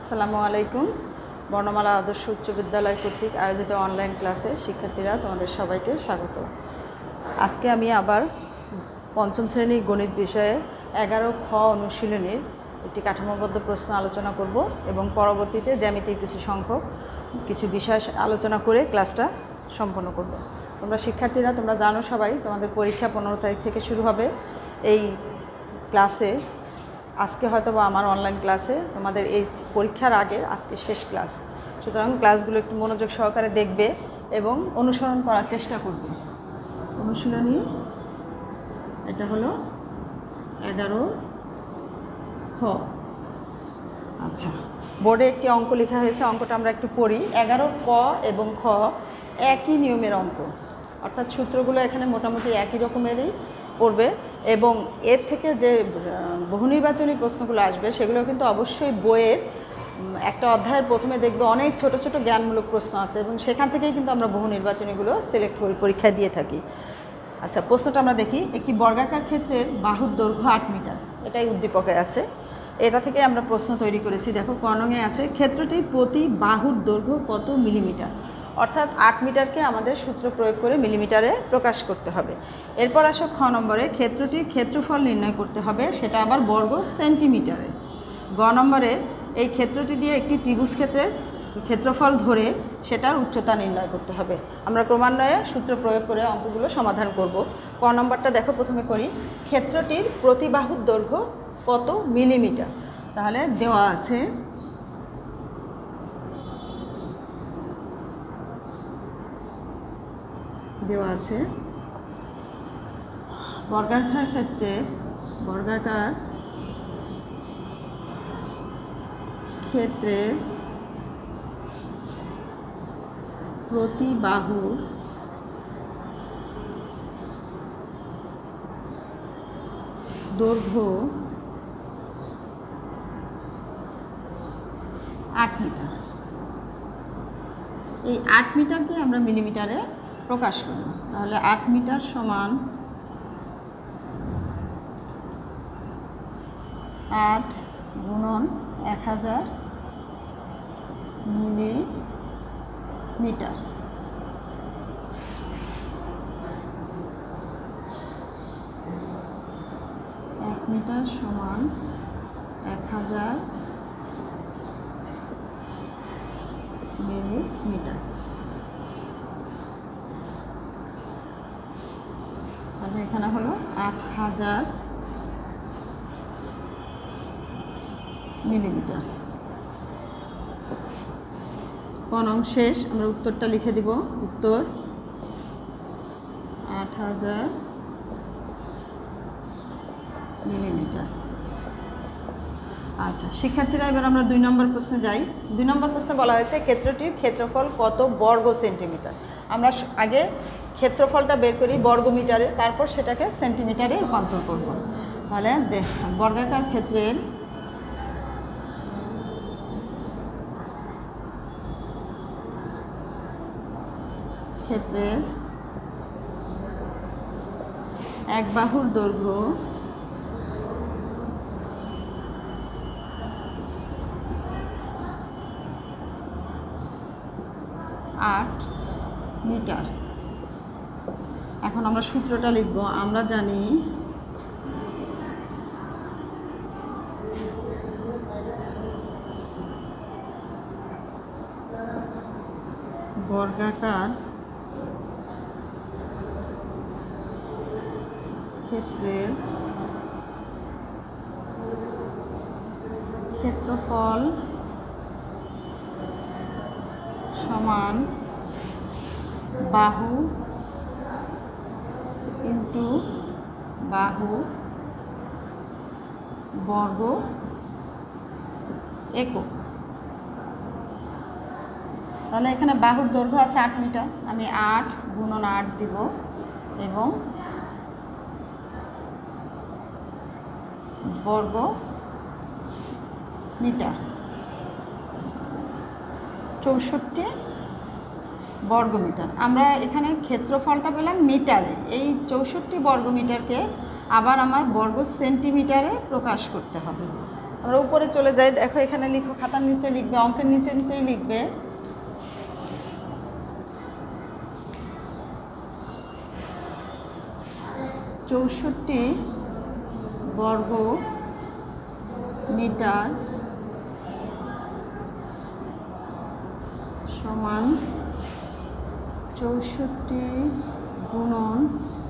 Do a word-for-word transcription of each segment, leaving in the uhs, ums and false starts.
আসসালামু আলাইকুম। বর্ণমালা আদর্শ উচ্চ বিদ্যালয় কর্তৃক আয়োজিত অনলাইন ক্লাসে শিক্ষার্থীরা তোমাদের সবাইকে স্বাগত। আজকে আমি আবার পঞ্চম শ্রেণীর গণিত বিষয়ে এগারো খ অনুশীলনীর একটি কাঠামোবদ্ধ প্রশ্ন আলোচনা করব এবং পরবর্তীতে জ্যামিতির কিছু সংখ্যক কিছু বিষয় আলোচনা করে ক্লাসটা সম্পন্ন করব। তোমরা শিক্ষার্থীরা তোমরা জানো সবাই তোমাদের পরীক্ষা পনেরো তারিখ থেকে শুরু হবে। এই ক্লাসে আজকে হয়তো বা আমার অনলাইন ক্লাসে তোমাদের এই পরীক্ষার আগে আজকে শেষ ক্লাস, সুতরাং ক্লাসগুলো একটু মনোযোগ সহকারে দেখবে এবং অনুসরণ করার চেষ্টা করবে। অনুশীলনী এটা হলো এগারো খ। আচ্ছা, বোর্ডে একটি অঙ্ক লেখা হয়েছে, অঙ্কটা আমরা একটু পড়ি। এগারো ক এবং খ একই নিয়মের অঙ্ক, অর্থাৎ সূত্রগুলো এখানে মোটামুটি একই রকমেরই পড়বে এবং এর থেকে যে বহু নির্বাচনী প্রশ্নগুলো আসবে সেগুলো কিন্তু অবশ্যই বইয়ের একটা অধ্যায়ের প্রথমে দেখবে অনেক ছোট ছোট জ্ঞানমূলক প্রশ্ন আছে এবং সেখান থেকেই কিন্তু আমরা বহু নির্বাচনীগুলো সিলেক্ট করে পরীক্ষায় দিয়ে থাকি। আচ্ছা, প্রশ্নটা আমরা দেখি। একটি বর্গাকার ক্ষেত্রের বাহুর দৈর্ঘ্য আট মিটার, এটাই উদ্দীপকে আছে। এটা থেকে আমরা প্রশ্ন তৈরি করেছি। দেখো কর্ণে আছে ক্ষেত্রটির প্রতি বাহুর দৈর্ঘ্য কত মিলিমিটার, অর্থাৎ আট মিটারকে আমাদের সূত্র প্রয়োগ করে মিলিমিটারে প্রকাশ করতে হবে। এরপর আসো খ নম্বরে ক্ষেত্রটির ক্ষেত্রফল নির্ণয় করতে হবে, সেটা আবার বর্গ সেন্টিমিটারে। গ নম্বরে এই ক্ষেত্রটি দিয়ে একটি ত্রিভুজ ক্ষেত্রের ক্ষেত্রফল ধরে সেটার উচ্চতা নির্ণয় করতে হবে। আমরা ক্রমান্বয়ে সূত্র প্রয়োগ করে অঙ্কগুলো সমাধান করব। ক নম্বরটা দেখো প্রথমে করি। ক্ষেত্রটির প্রতি বাহুর দৈর্ঘ্য কত মিলিমিটার, তাহলে দেওয়া আছে দেওয়া আছে বর্গাকার ক্ষেত্রে বর্গাকার ক্ষেত্রে প্রতি বাহুর দৈর্ঘ্য আট মিটার। এই আট মিটারকে আমরা মিলিমিটারে প্রকাশ করব। তাহলে আট মিটার সমান আট গুণন এক হাজার মিলিমিটার। এক মিটার সমান এক হাজার মিলিমিটার। তাহলে এখানে হলো আট হাজার মিলিমিটার। কোন শেষ আমরা উত্তরটা লিখে দিব। উত্তর আট হাজার মিলিমিটার। আচ্ছা শিক্ষার্থীরা, এবার আমরা দুই নম্বর প্রশ্নে যাই। দুই নম্বর প্রশ্নে বলা হয়েছে ক্ষেত্রটির ক্ষেত্রফল কত বর্গ সেন্টিমিটার। আমরা আগে ক্ষেত্রফলটা বের করি বর্গ মিটারে, তারপর সেটাকে সেন্টিমিটারে রূপান্তর করব। তাহলে বর্গাকার ক্ষেত্রের ক্ষেত্রের এক বাহুর দৈর্ঘ্য আট মিটার। এখন আমরা সূত্রটা লিখব। আমরা জানি বর্গাকার ক্ষেত্রের ক্ষেত্রফল সমান বাহু ইন্টু বাহু বর্গ একক। তাহলে এখানে বাহুর দৈর্ঘ্য আছে আট মিটার, আমি আট গুণন আট দিব এবং বর্গ মিটার চৌষট্টি বর্গমিটার। আমরা এখানে ক্ষেত্রফলটা পেলাম মিটারে, এই চৌষট্টি বর্গমিটারকে আবার আমার বর্গ সেন্টিমিটারে প্রকাশ করতে হবে। আমরা উপরে চলে যাই, দেখো এখানে লিখো, খাতার নিচে লিখবে, অঙ্কের নিচে নিচেই লিখবে চৌষট্টি বর্গ মিটার সমান চৌষট্টি গুণন,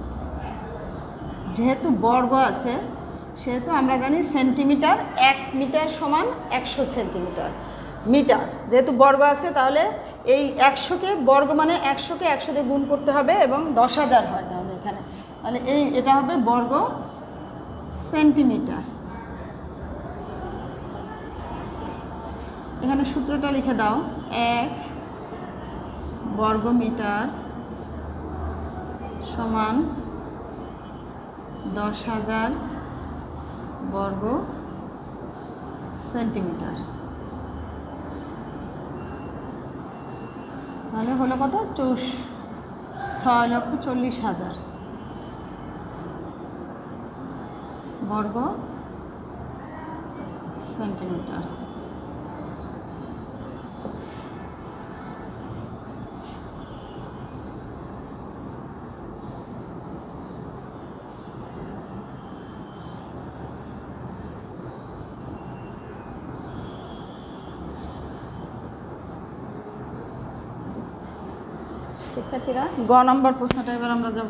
যেহেতু বর্গ আছে সেহেতু আমরা জানি সেন্টিমিটার, এক মিটার সমান একশো সেন্টিমিটার মিটার, যেহেতু বর্গ আছে তাহলে এই একশোকে বর্গ মানে একশোকে একশো দিয়ে গুণ করতে হবে এবং দশ হাজার হয় তাহলে এখানে, তাহলে এই এটা হবে বর্গ সেন্টিমিটার। এখানে সূত্রটা লিখে দাও, এক বর্গ মিটার সমান দশ হাজার বর্গ সেন্টিমিটার। তাহলে হলো কত? চৌষ ছয় লক্ষ চল্লিশ হাজার বর্গ সেন্টিমিটার। শিক্ষার্থীরা, গ নম্বর প্রশ্নটা এবার আমরা যাব।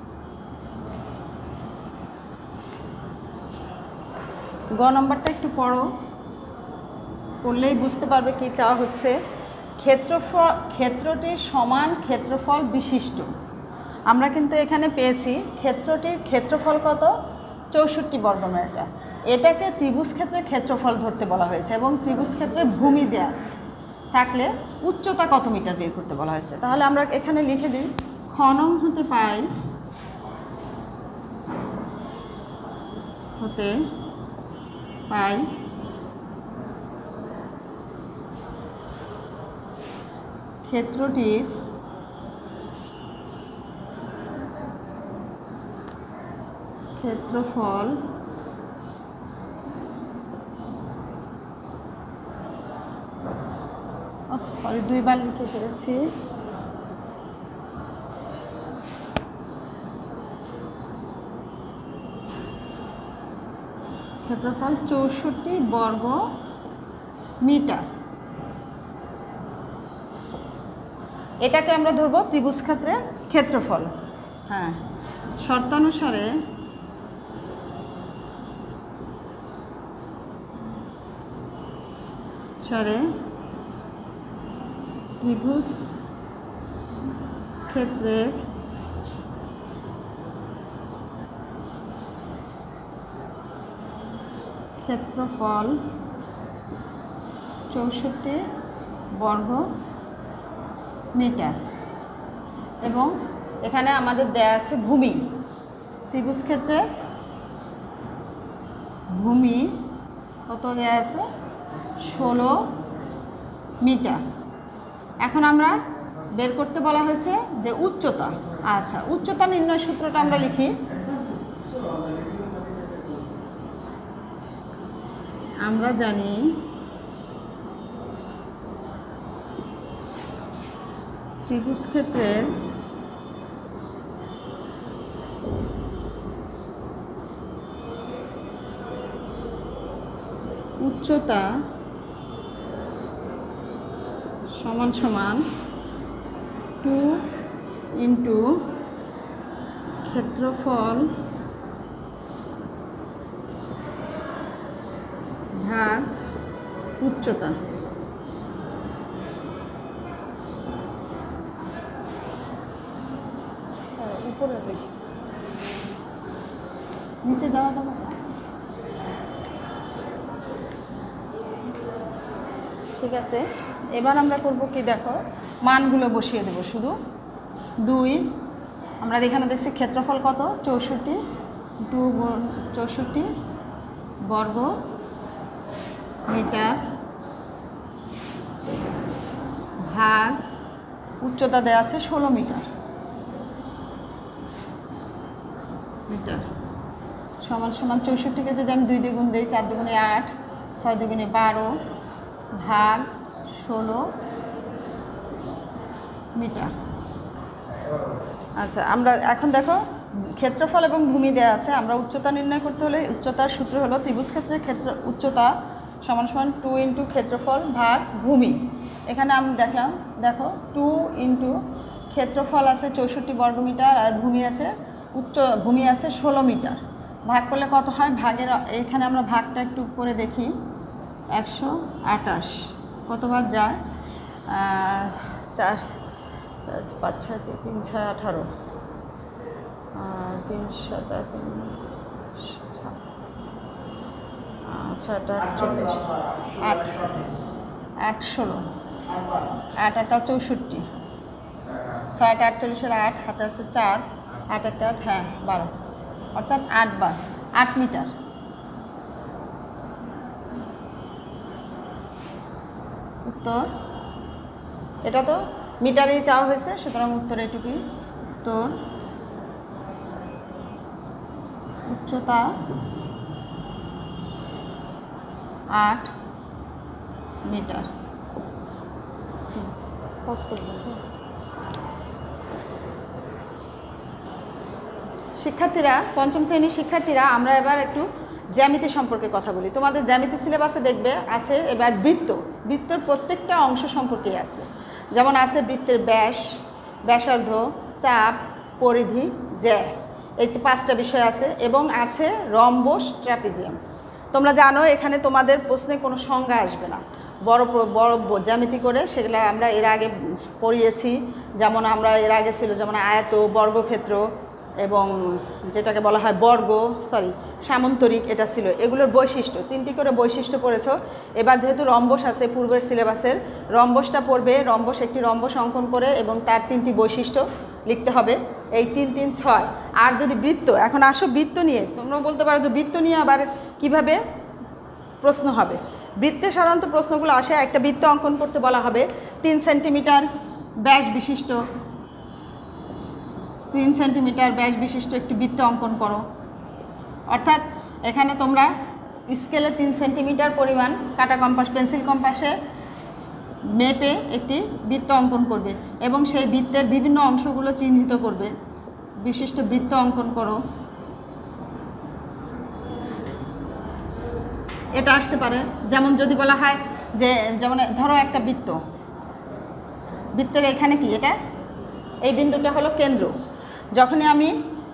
গ নম্বরটা একটু পড়ো, পড়লেই বুঝতে পারবে কি চাওয়া হচ্ছে। ক্ষেত্রফল ক্ষেত্রটির সমান ক্ষেত্রফল বিশিষ্ট, আমরা কিন্তু এখানে পেয়েছি ক্ষেত্রটির ক্ষেত্রফল কত? চৌষট্টি বর্গমিটার। এটাকে ত্রিভুজ ক্ষেত্রের ক্ষেত্রফল ধরতে বলা হয়েছে এবং ত্রিভুজ ক্ষেত্রের ভূমি দেয়া আছে, থাকলে উচ্চতা কত মিটার বের করতে বলা হয়েছে। তাহলে আমরা এখানে লিখে দিই, খ নং হতে পাই হতে পাই ক্ষেত্রটির ক্ষেত্রফল সরি দুইবার লিখে ফেলেছি, ক্ষেত্রফল চৌষট্টি বর্গ মিটার। এটাকে আমরা ধরবো ত্রিভুজ ক্ষেত্রের ক্ষেত্রফল। হ্যাঁ, শর্তানুসারে সারে ত্রিভুজ ক্ষেত্রের ক্ষেত্রফল চৌষট্টি বর্গ মিটার। এবং এখানে আমাদের দেয়া আছে ভূমি, ত্রিভুজ ক্ষেত্রে ভূমি কত দেয়া আছে? ষোলো মিটার। এখন আমরা বের করতে বলা হয়েছে যে উচ্চতা। আচ্ছা, উচ্চতা নির্ণয় সূত্রটা আমরা লিখি। আমরা জানি ত্রিভুজ ক্ষেত্রের উচ্চতা সমান সমান টু ইন্টু ক্ষেত্রফল ভাগ উচ্চতা। উপরে নিচে যাওয়া যাবে না? ঠিক আছে, এবার আমরা করব কি দেখো, মানগুলো বসিয়ে দেব শুধু। দুই, আমরা এখানে দেখছি ক্ষেত্রফল কত? চৌষট্টি, টু গুণ চৌষট্টি বর্গ মিটার ভাগ উচ্চতা দেওয়া আছে ষোলো মিটার মিটার সমান সমান চৌষট্টিকে যদি আমি দুই দ্বিগুণ দিই, চার দুগুণে আট, ছয় দুগুণে বারো ভাগ ষোলো মিটার। আচ্ছা, আমরা এখন দেখো ক্ষেত্রফল এবং ভূমি দেওয়া আছে। আমরা উচ্চতা নির্ণয় করতে হলে উচ্চতার সূত্র হলো ত্রিভুজ ক্ষেত্রের ক্ষেত্র উচ্চতা সমান সমান টু ইন্টু ক্ষেত্রফল ভাগ ভূমি। এখানে আমি দেখলাম, দেখো টু ইন্টু ক্ষেত্রফল আছে চৌষট্টি বর্গমিটার আর ভূমি আছে উচ্চ ভূমি আছে ষোলো মিটার। ভাগ করলে কত হয়? ভাগের এখানে আমরা ভাগটা একটু করে দেখি। একশো আটাশ কতবার যায়? চার চার পাঁচ ছয় তিন ছয় আঠারো, তিন সাত তিন ছয়টা আটচল্লিশ, আট আট ষোলো, আট আটটা চৌষট্টি, ছয়টা আটচল্লিশের আট, হাতে আছে চার, আট একটা আট, হ্যাঁ বারো, অর্থাৎ আট বার আট মিটার। উত্তর এটা তো মিটারেই চাওয়া হয়েছে, সুতরাং উত্তর এটুকুই। উত্তর উচ্চতা আট মিটার। শিক্ষার্থীরা, পঞ্চম শ্রেণীর শিক্ষার্থীরা, আমরা এবার একটু জ্যামিতি সম্পর্কে কথা বলি। তোমাদের জ্যামিতি সিলেবাসে দেখবে আছে এবার বৃত্ত। বৃত্তর প্রত্যেকটা অংশ সম্পর্কে আছে, যেমন আছে বৃত্তের ব্যাস, ব্যাসার্ধ, চাপ, পরিধি, জ্যা, এই পাঁচটা বিষয় আছে, এবং আছে রম্বস, ট্রাপিজিয়াম। তোমরা জানো এখানে তোমাদের প্রশ্নে কোনো সংজ্ঞা আসবে না, বড় বড় জ্যামিতি করে সেগুলো আমরা এর আগে পড়িয়েছি। যেমন আমরা এর আগে ছিল যেমন আয়ত, বর্গক্ষেত্র এবং যেটাকে বলা হয় বর্গ, সরি সামন্তরিক, এটা ছিল। এগুলোর বৈশিষ্ট্য, তিনটি করে বৈশিষ্ট্য পড়েছ। এবার যেহেতু রম্বস আছে পূর্বের সিলেবাসের, রম্বসটা পড়বে। রম্বস একটি রম্বস অঙ্কন করে এবং তার তিনটি বৈশিষ্ট্য লিখতে হবে, এই তিন তিন ছয়। আর যদি বৃত্ত, এখন আসো বৃত্ত নিয়ে, তোমরা বলতে পারো যে বৃত্ত নিয়ে আবার কিভাবে প্রশ্ন হবে। বৃত্তে সাধারণত প্রশ্নগুলো আসে, একটা বৃত্ত অঙ্কন করতে বলা হবে তিন সেন্টিমিটার ব্যাস বিশিষ্ট, তিন সেন্টিমিটার ব্যাস বিশিষ্ট একটি বৃত্ত অঙ্কন করো। অর্থাৎ এখানে তোমরা স্কেলে তিন সেন্টিমিটার পরিমাণ কাটা কম্পাস, পেন্সিল কম্পাসে মেপে একটি বৃত্ত অঙ্কন করবে এবং সেই বৃত্তের বিভিন্ন অংশগুলো চিহ্নিত করবে। বিশিষ্ট বৃত্ত অঙ্কন করো। এটা আসতে পারে, যেমন যদি বলা হয় যে, যেমন ধরো একটা বৃত্ত, বৃত্তের এখানে কি, এটা এই বিন্দুটা হলো কেন্দ্র। যখনই আমি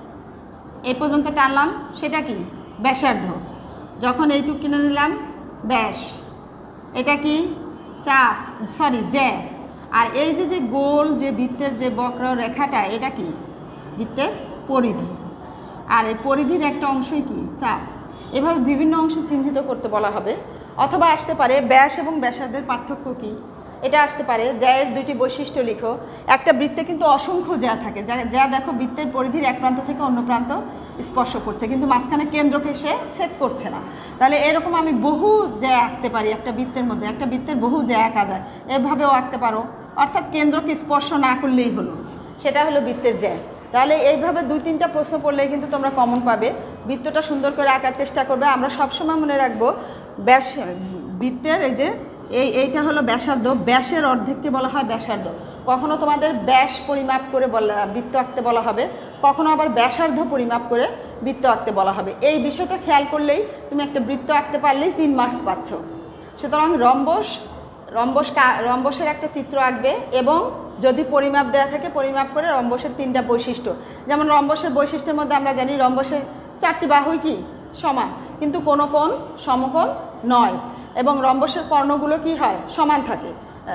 এই পর্যন্ত টানলাম সেটা কি ব্যাসার্ধ, যখন এইটুকু কিনে নিলাম ব্যাস, এটা কি চাপ, সরি জ্যা। আর এই যে যে গোল যে বৃত্তের যে বক্র রেখাটা, এটা কি বৃত্তের পরিধি, আর এই পরিধির একটা অংশই কি চাপ। এভাবে বিভিন্ন অংশ চিহ্নিত করতে বলা হবে। অথবা আসতে পারে ব্যাস এবং ব্যাসার্ধের পার্থক্য কী, এটা আসতে পারে। জ্যায়ের দুইটি বৈশিষ্ট্য লিখো। একটা বৃত্তে কিন্তু অসংখ্য জ্যা থাকে, যা যা দেখো বৃত্তের পরিধির এক প্রান্ত থেকে অন্য প্রান্ত স্পর্শ করছে, কিন্তু মাঝখানে কেন্দ্রকে সে ছেদ করছে না। তাহলে এরকম আমি বহু জ্যা আঁকতে পারি একটা বৃত্তের মধ্যে, একটা বৃত্তের বহু জ্যা আঁকা যায়, এভাবেও আঁকতে পারো। অর্থাৎ কেন্দ্রকে স্পর্শ না করলেই হলো, সেটা হলো বৃত্তের জ্যা। তাহলে এইভাবে দুই তিনটা প্রশ্ন পড়লেই কিন্তু তোমরা কমন পাবে। বৃত্তটা সুন্দর করে আঁকার চেষ্টা করবে। আমরা সবসময় মনে রাখবো ব্যাস, বৃত্তের এই যে এই এইটা হলো ব্যাসার্ধ, ব্যাসের অর্ধেককে বলা হয় ব্যাসার্ধ। কখনো তোমাদের ব্যাস পরিমাপ করে বলা বৃত্ত আঁকতে বলা হবে, কখনো আবার ব্যাসার্ধ পরিমাপ করে বৃত্ত আঁকতে বলা হবে। এই বিষয়টা খেয়াল করলেই তুমি একটা বৃত্ত আঁকতে পারলেই তিন মার্কস পাচ্ছ। সুতরাং রম্বস, রম্বস রম্বসের একটা চিত্র আঁকবে এবং যদি পরিমাপ দেওয়া থাকে পরিমাপ করে রম্বসের তিনটা বৈশিষ্ট্য, যেমন রম্বসের বৈশিষ্ট্যের মধ্যে আমরা জানি রম্বসের চারটি বাহুই কি সমান, কিন্তু কোনো কোণ সমকোণ নয়, এবং রম্বসের কর্ণগুলো কি হয় সমান থাকে।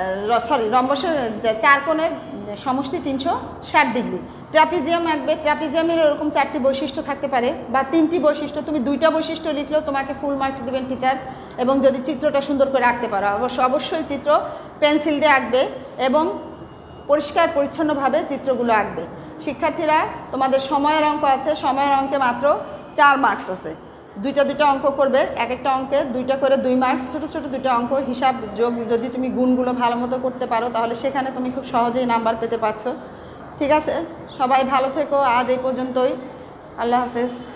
সরি রম্বসের চার কোণের সমষ্টি তিনশো ষাট ডিগ্রি। ট্রাপিজিয়াম আঁকবে, ট্রাপিজিয়ামের এরকম চারটি বৈশিষ্ট্য থাকতে পারে বা তিনটি বৈশিষ্ট্য। তুমি দুইটা বৈশিষ্ট্য লিখলেও তোমাকে ফুল মার্কস দেবেন টিচার, এবং যদি চিত্রটা সুন্দর করে আঁকতে পারো। অবশ্য অবশ্যই চিত্র পেন্সিল দিয়ে আঁকবে এবং পরিষ্কার পরিচ্ছন্নভাবে চিত্রগুলো আঁকবে। শিক্ষার্থীরা, তোমাদের সময়ের অঙ্ক আছে, সময়ের অঙ্কে মাত্র চার মার্কস আছে। দুইটা দুইটা অঙ্ক করবে, এক একটা অঙ্কে দুইটা করে দুই মার্কস, ছোটো ছোটো দুইটা অঙ্ক, হিসাব যোগ যদি তুমি গুণগুলো ভালো মতো করতে পারো তাহলে সেখানে তুমি খুব সহজেই নাম্বার পেতে পারছো। ঠিক আছে, সবাই ভালো থেকো। আজ এই পর্যন্তই, আল্লাহ হাফেজ।